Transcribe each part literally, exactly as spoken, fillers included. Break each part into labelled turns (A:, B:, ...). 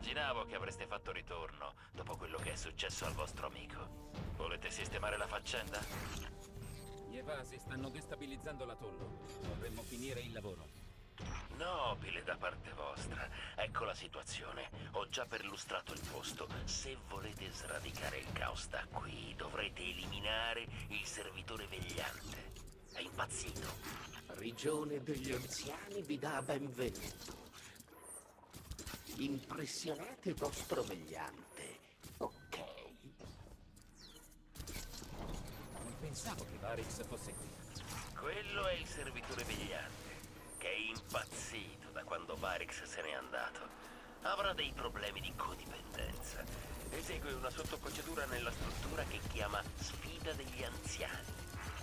A: Immaginavo che avreste fatto ritorno dopo quello che è successo al vostro amico. Volete sistemare la faccenda?
B: Gli evasi stanno destabilizzando l'atollo. Dovremmo finire il lavoro.
A: Nobile da parte vostra. Ecco la situazione. Ho già perlustrato il posto. Se volete sradicare il caos da qui, dovrete eliminare il servitore vegliante. È impazzito.
C: Prigione degli anziani vi dà benvenuto. Impressionate il vostro vegliante. Ok.
B: Non pensavo che Varix fosse qui.
A: Quello è il servitore vegliante, che è impazzito da quando Varix se n'è andato. Avrà dei problemi di codipendenza. Esegue una sottoprocedura nella struttura che chiama Sfida degli Anziani.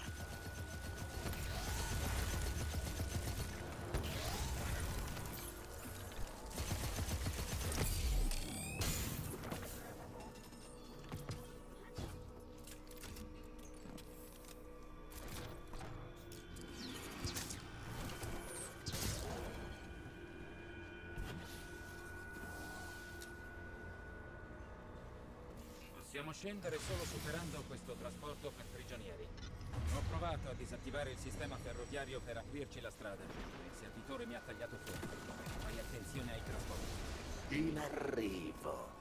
B: Possiamo scendere solo superando questo trasporto per prigionieri. Ho provato a disattivare il sistema ferroviario per aprirci la strada. Il servitore mi ha tagliato fuori. Fai attenzione ai trasporti.
C: In arrivo.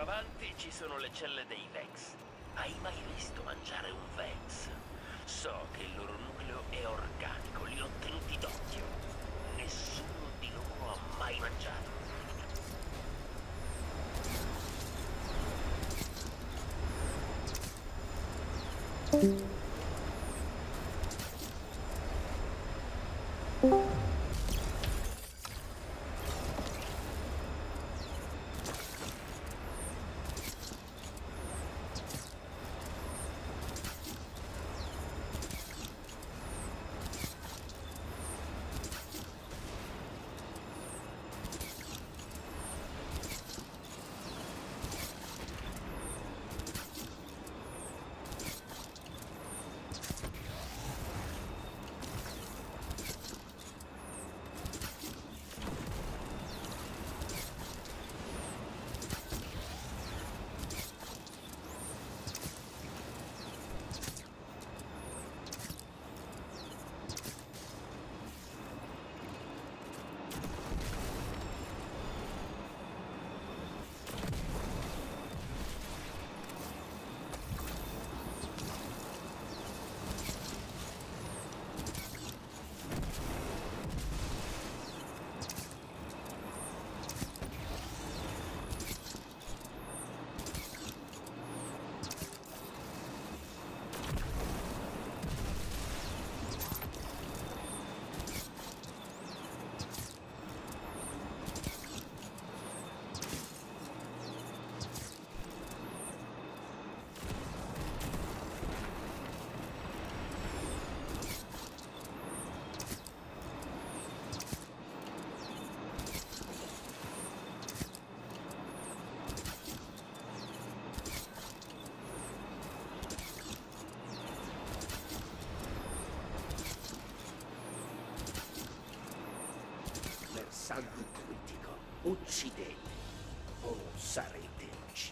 A: avanti ci sono le celle dei Vex. Hai mai visto mangiare un Vex? So che il loro nucleo è organico, li ho tenuti d'occhio. Nessuno di loro ha mai mangiato.
C: Bersaglio critico. Uccidete o sarete uccisi.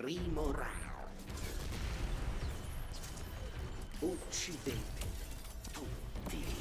C: Primo round. Uccidete tutti.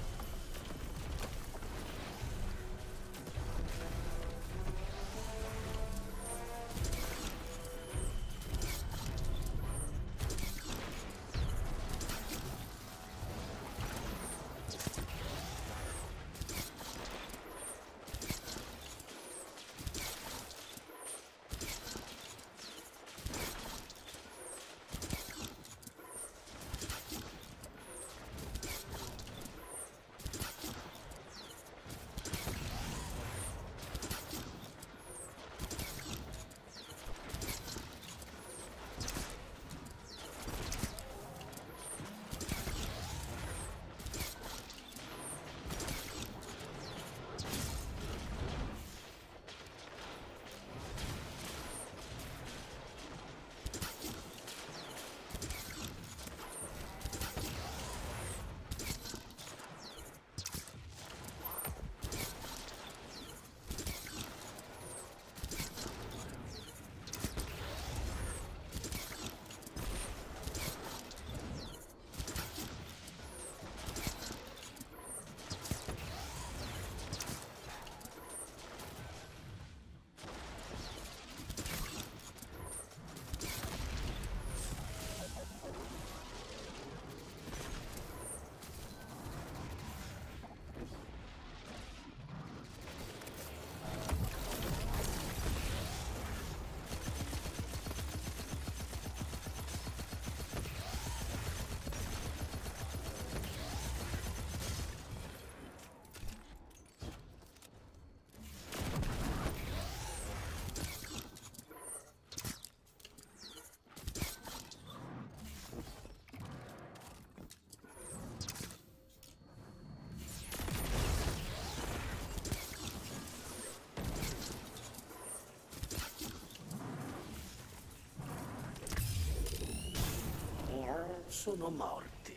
C: Sono morti.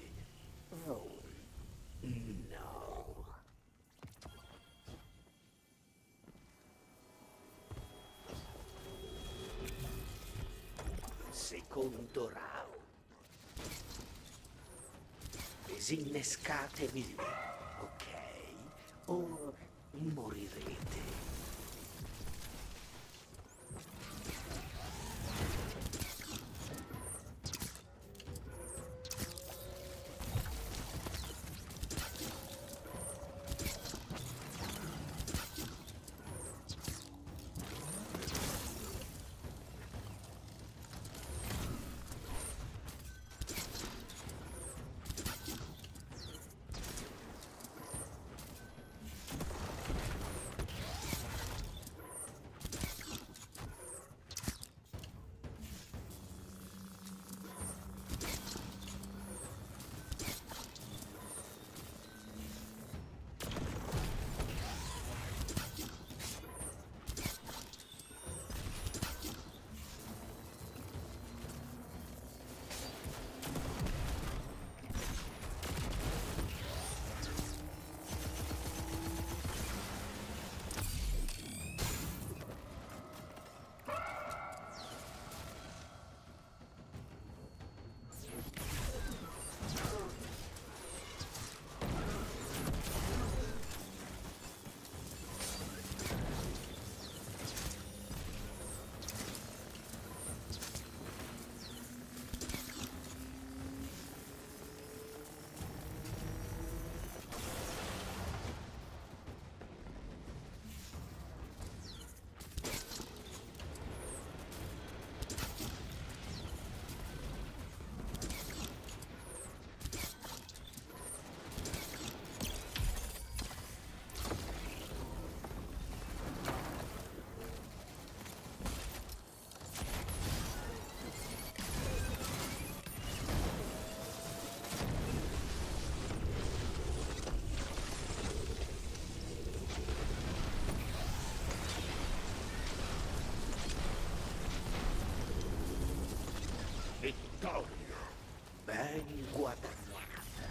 C: Oh, no. Secondo round. Disinnescatevi lì, ok? O morirete. Vittoria ben guadagnata.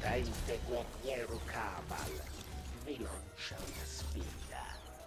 C: potente guerriero Cabal vi lancia una sfida.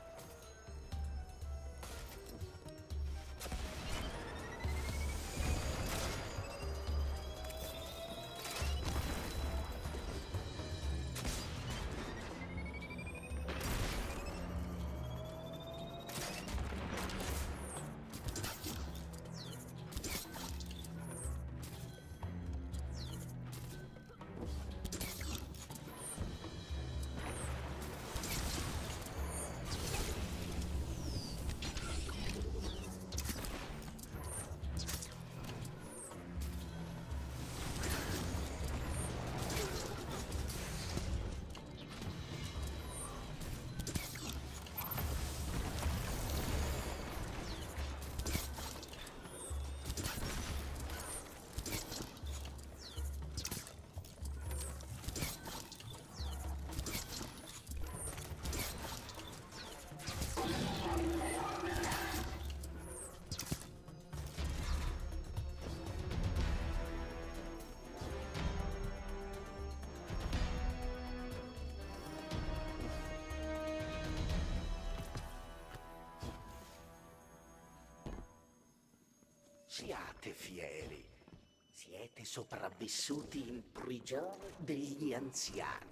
C: Siate fieri. Siete sopravvissuti in prigione degli anziani.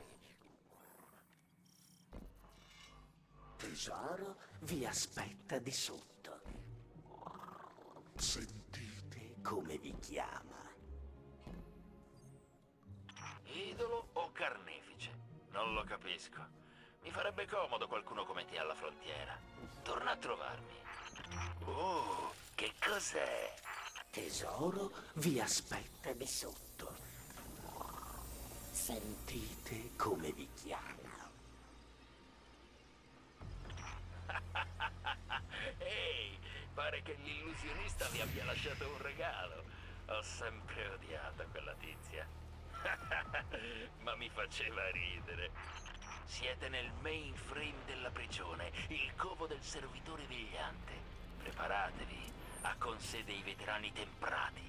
C: Tesoro vi aspetta di sotto. Sentite come vi chiama.
A: Idolo o carnefice? Non lo capisco. Mi farebbe comodo qualcuno come te alla frontiera. Torna a trovarmi. Oh, che cos'è?
C: Tesoro vi aspetta di sotto. Sentite come vi chiama.
A: Ehi, pare che l'illusionista vi abbia lasciato un regalo. Ho sempre odiato quella tizia. Ma mi faceva ridere. Siete nel mainframe della prigione, il covo del servitore vegliante. Preparatevi, ha con sé dei veterani temprati.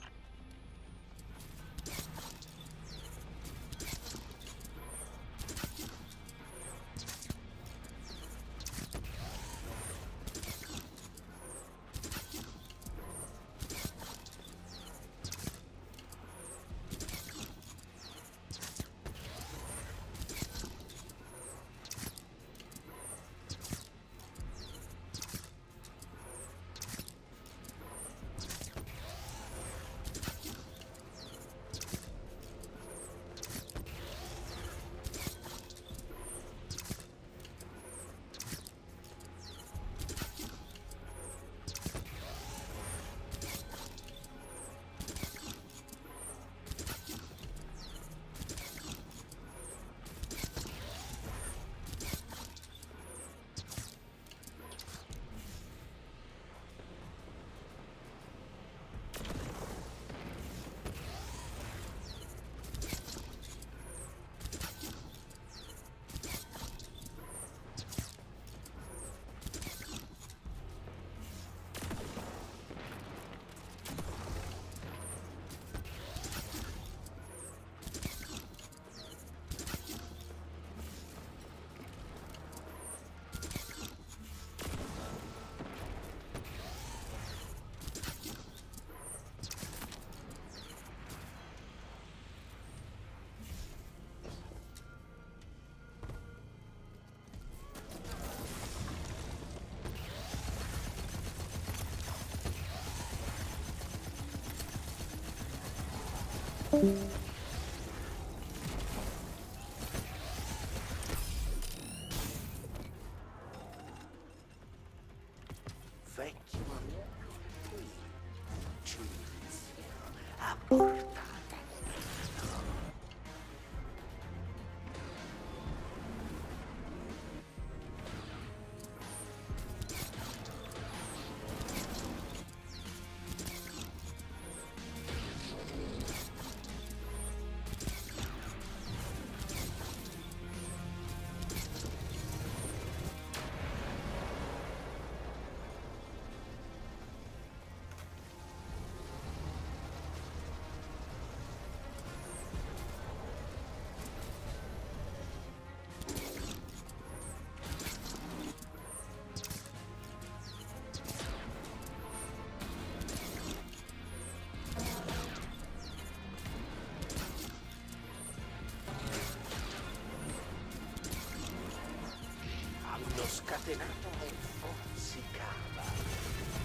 C: Vecchio amico, qui giudizio a portata di mano. scatenato a un fozzicava.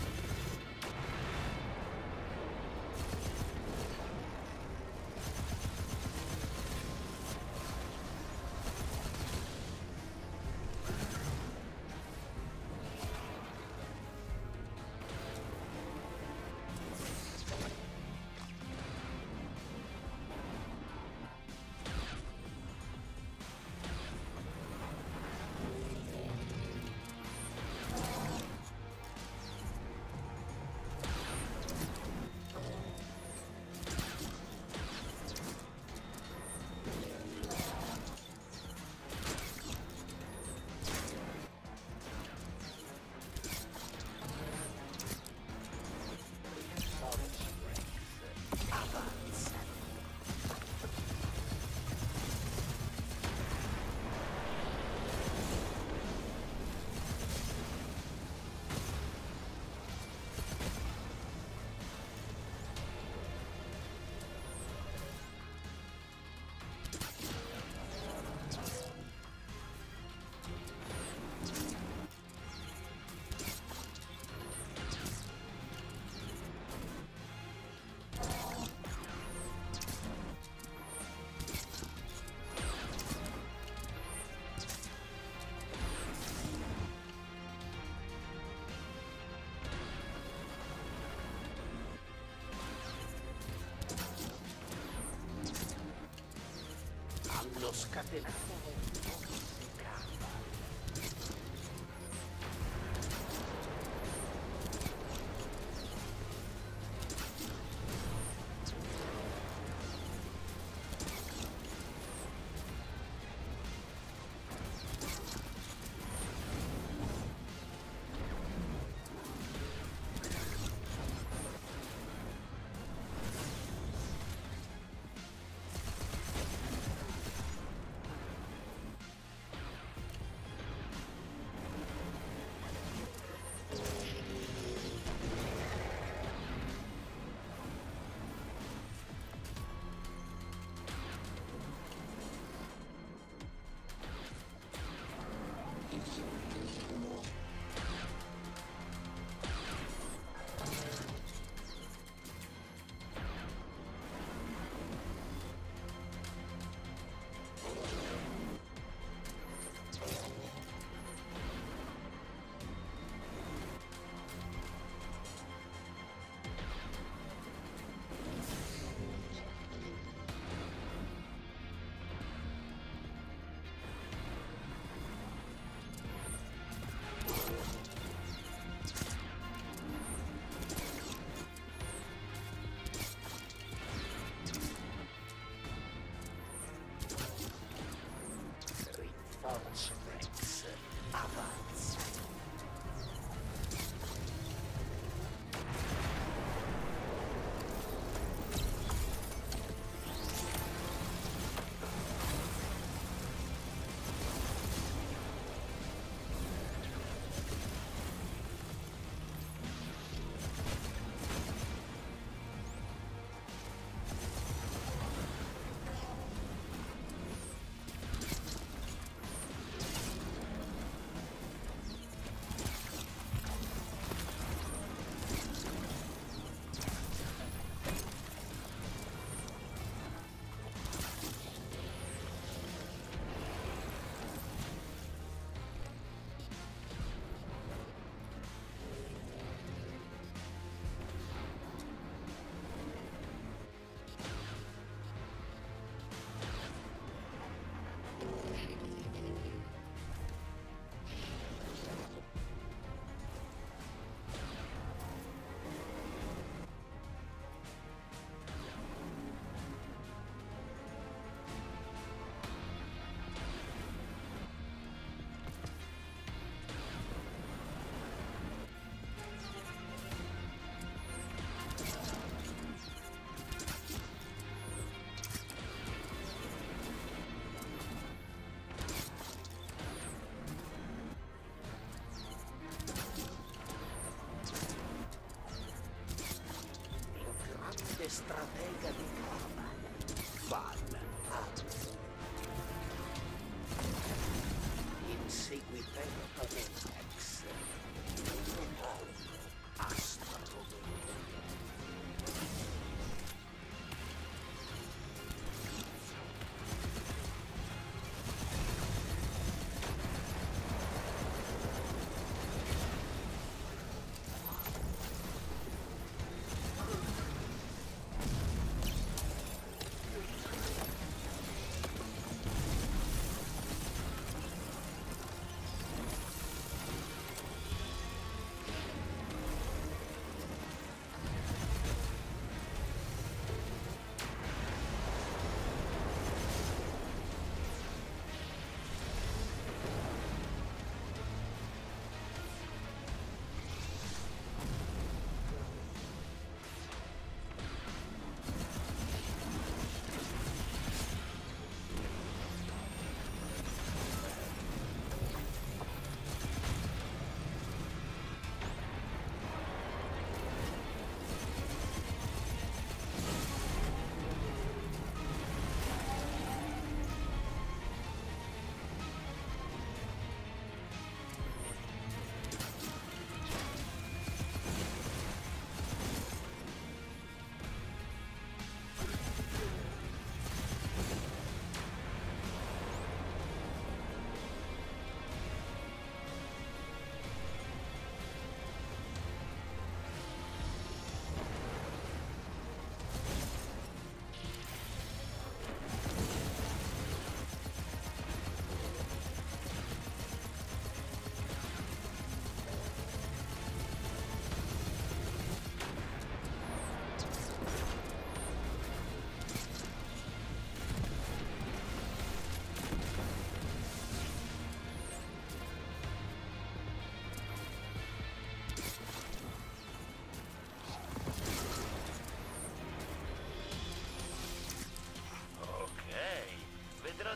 C: Hanno scatenato un fozzicava.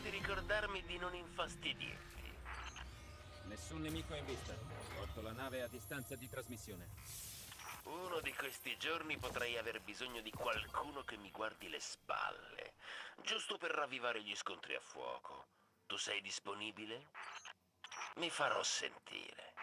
A: di ricordarmi di non infastidirti.
B: Nessun nemico in vista. Porto la nave a distanza di trasmissione.
A: Uno di questi giorni potrei aver bisogno di qualcuno che mi guardi le spalle, giusto per ravvivare gli scontri a fuoco. Tu sei disponibile? Mi farò sentire.